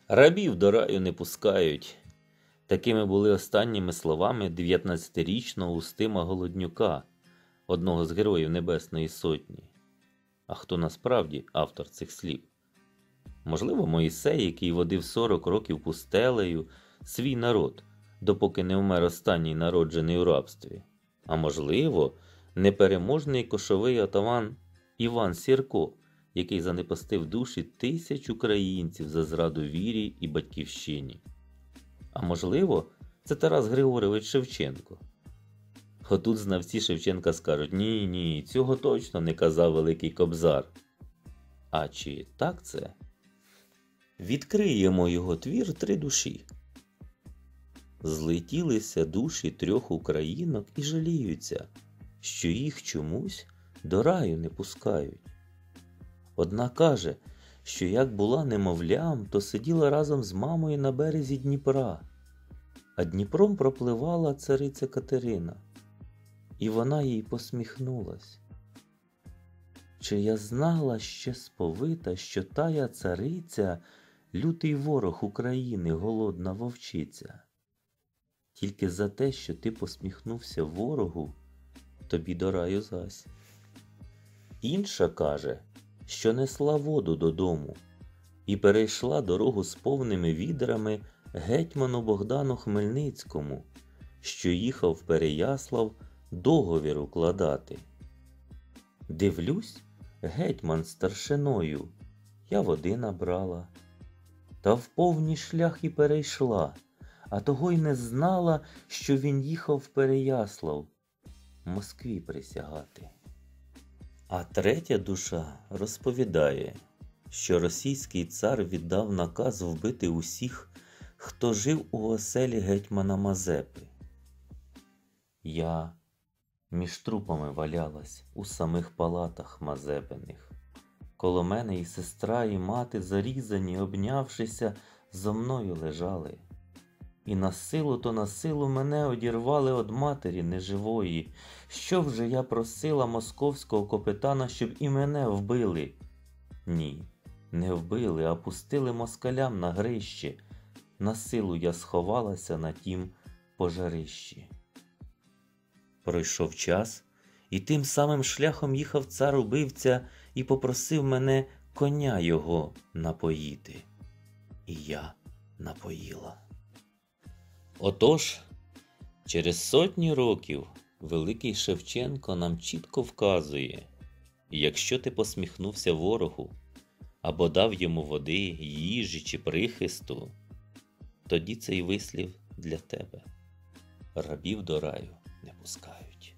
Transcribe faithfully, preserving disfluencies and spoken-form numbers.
Рабів до раю не пускають. Такими були останніми словами дев'ятнадцятирічного Устима Голоднюка, одного з героїв Небесної Сотні. А хто насправді автор цих слів? Можливо, Мойсей, який водив сорок років пустелею свій народ, допоки не вмер останній народжений у рабстві. А можливо, непереможний кошовий отаман Іван Сірко, який занепастив душі тисяч українців за зраду вірі і батьківщині. А можливо, це Тарас Григорович Шевченко. Отут знавці Шевченка скажуть: ні, ні, цього точно не казав Великий Кобзар. А чи так це? Відкриємо його твір «Три душі». Злетілися душі трьох українок і жаліються, що їх чомусь до раю не пускають. Одна каже, що як була немовлям, то сиділа разом з мамою на березі Дніпра, а Дніпром пропливала цариця Катерина, і вона їй посміхнулась. Чи я знала ще сповита, що тая цариця – лютий ворог України, голодна вовчиця? Тільки за те, що ти посміхнувся ворогу, тобі до раю зась. Інша каже, що несла воду додому і перейшла дорогу з повними відрами гетьману Богдану Хмельницькому, що їхав в Переяслав договір укладати. Дивлюсь, гетьман старшиною, я води набрала, та в повній шлях і перейшла, а того й не знала, що він їхав в Переяслав Москві присягати. А третя душа розповідає, що російський цар віддав наказ вбити усіх, хто жив у оселі гетьмана Мазепи. Я між трупами валялась у самих палатах Мазепиних. Коло мене і сестра, і мати зарізані, обнявшися, зо мною лежали. І на силу то на силу мене одірвали од матері неживої. Що вже я просила московського капітана, щоб і мене вбили? Ні, не вбили, а пустили москалям на грище. На силу я сховалася на тім пожарищі. Пройшов час, і тим самим шляхом їхав цар-убивця і попросив мене коня його напоїти. І я напоїла. Отож, через сотні років великий Шевченко нам чітко вказує, якщо ти посміхнувся ворогу, або дав йому води, їжі чи прихисту, тоді цей вислів для тебе. Рабів до раю не пускають.